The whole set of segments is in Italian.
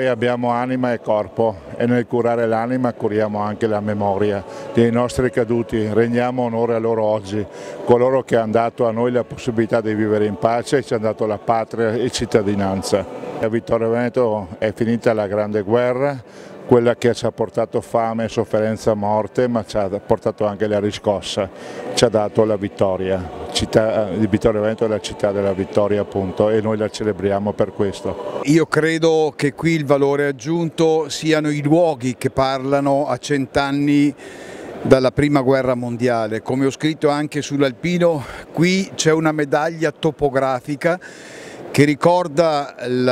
Noi abbiamo anima e corpo e nel curare l'anima curiamo anche la memoria dei nostri caduti, rendiamo onore a loro oggi, coloro che hanno dato a noi la possibilità di vivere in pace e ci hanno dato la patria e cittadinanza. A Vittorio Veneto è finita la grande guerra, quella che ci ha portato fame, sofferenza, morte, ma ci ha portato anche la riscossa, ci ha dato la vittoria. Di Vittorio Veneto è la città della vittoria, appunto, e noi la celebriamo per questo. Io credo che qui il valore aggiunto siano i luoghi che parlano a 100 anni dalla prima guerra mondiale. Come ho scritto anche sull'Alpino, qui c'è una medaglia topografica che ricorda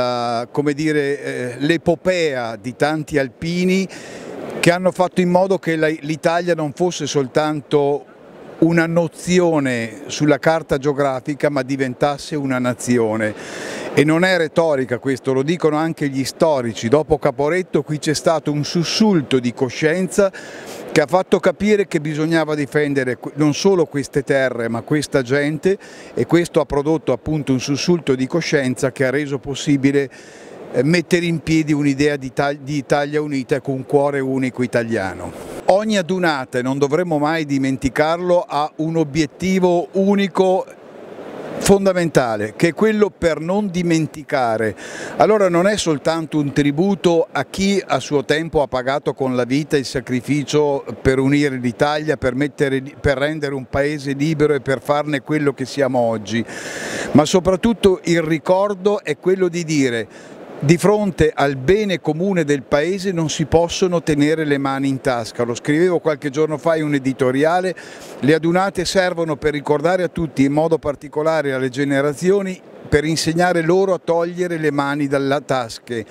l'epopea di tanti alpini che hanno fatto in modo che l'Italia non fosse soltanto una nozione sulla carta geografica, ma diventasse una nazione. E non è retorica questo, lo dicono anche gli storici. Dopo Caporetto qui c'è stato un sussulto di coscienza che ha fatto capire che bisognava difendere non solo queste terre ma questa gente, e questo ha prodotto appunto un sussulto di coscienza che ha reso possibile mettere in piedi un'idea di Italia unita con un cuore unico italiano. Ogni adunata, e non dovremmo mai dimenticarlo, ha un obiettivo unico fondamentale, che è quello per non dimenticare. Allora non è soltanto un tributo a chi a suo tempo ha pagato con la vita il sacrificio per unire l'Italia, per rendere un paese libero e per farne quello che siamo oggi, ma soprattutto il ricordo è quello di dire: di fronte al bene comune del Paese non si possono tenere le mani in tasca. Lo scrivevo qualche giorno fa in un editoriale: le adunate servono per ricordare a tutti, in modo particolare alle generazioni, per insegnare loro a togliere le mani dalle tasche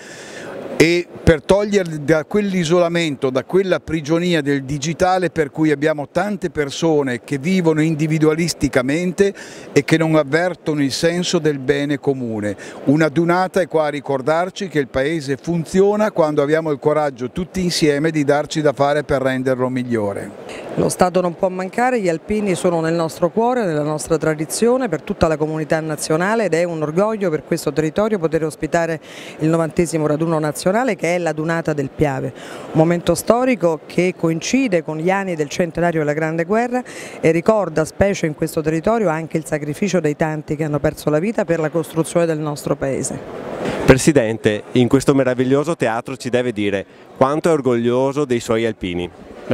e per toglierli da quell'isolamento, da quella prigionia del digitale per cui abbiamo tante persone che vivono individualisticamente e che non avvertono il senso del bene comune. Una adunata è qua a ricordarci che il Paese funziona quando abbiamo il coraggio tutti insieme di darci da fare per renderlo migliore. Lo Stato non può mancare, gli alpini sono nel nostro cuore, nella nostra tradizione, per tutta la comunità nazionale, ed è un orgoglio per questo territorio poter ospitare il 90° raduno nazionale, che è l'adunata del Piave, un momento storico che coincide con gli anni del centenario della Grande Guerra e ricorda, specie in questo territorio, anche il sacrificio dei tanti che hanno perso la vita per la costruzione del nostro Paese. Presidente, in questo meraviglioso teatro ci deve dire quanto è orgoglioso dei suoi alpini.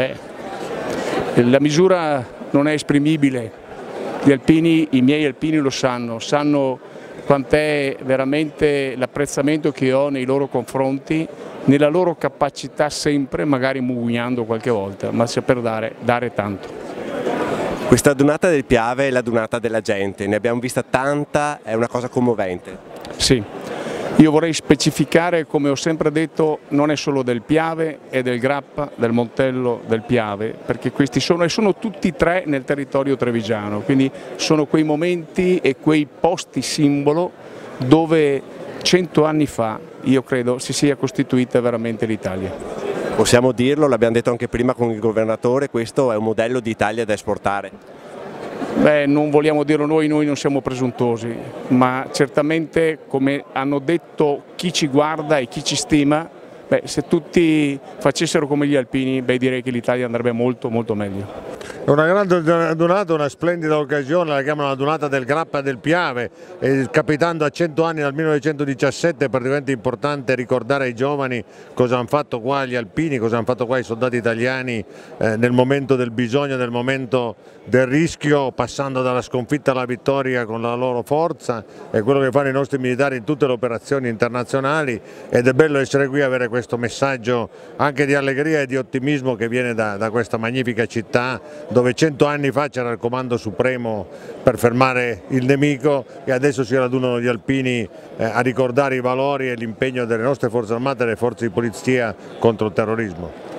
La misura non è esprimibile, gli alpini, i miei alpini lo sanno quant'è veramente l'apprezzamento che ho nei loro confronti, nella loro capacità sempre, magari mugugnando qualche volta, ma saper dare tanto. Questa adunata del Piave è l'adunata della gente, ne abbiamo vista tanta, è una cosa commovente. Sì. Io vorrei specificare, come ho sempre detto, non è solo del Piave, è del Grappa, del Montello, del Piave, perché questi sono tutti e tre nel territorio trevigiano, quindi sono quei momenti e quei posti simbolo dove 100 anni fa, io credo, si sia costituita veramente l'Italia. Possiamo dirlo, l'abbiamo detto anche prima con il governatore, questo è un modello di Italia da esportare. Non vogliamo dirlo noi non siamo presuntuosi, ma certamente, come hanno detto chi ci guarda e chi ci stima, se tutti facessero come gli alpini, direi che l'Italia andrebbe molto molto meglio. È una grande adunata, una splendida occasione, la chiamano l'adunata del Grappa e del Piave, capitando a 100 anni dal 1917 è praticamente importante ricordare ai giovani cosa hanno fatto qua gli alpini, cosa hanno fatto qua i soldati italiani nel momento del bisogno, nel momento del rischio, passando dalla sconfitta alla vittoria con la loro forza, è quello che fanno i nostri militari in tutte le operazioni internazionali, ed è bello essere qui e avere questo messaggio anche di allegria e di ottimismo che viene da questa magnifica città, dove 100 anni fa c'era il comando supremo per fermare il nemico, e adesso si radunano gli alpini a ricordare i valori e l'impegno delle nostre forze armate e delle forze di polizia contro il terrorismo.